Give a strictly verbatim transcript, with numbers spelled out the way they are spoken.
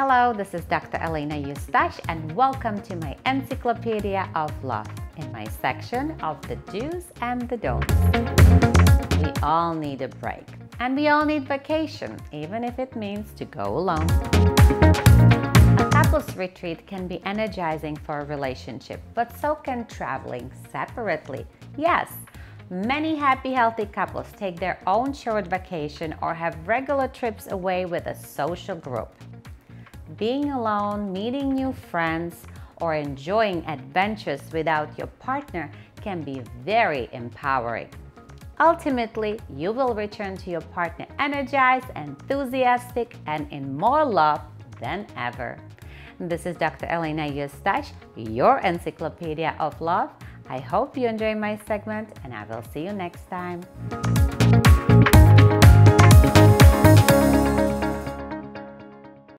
Hello, this is Doctor Elena Eustache and welcome to my Encyclopedia of Love in my section of the do's and the don'ts. We all need a break and we all need vacation, even if it means to go alone. A couples retreat can be energizing for a relationship, but so can traveling separately. Yes, many happy, healthy couples take their own short vacation or have regular trips away with a social group. Being alone, meeting new friends, or enjoying adventures without your partner can be very empowering. Ultimately, you will return to your partner energized, enthusiastic, and in more love than ever. This is Doctor Elena Eustache, your Encyclopedia of Love. I hope you enjoy my segment and I will see you next time.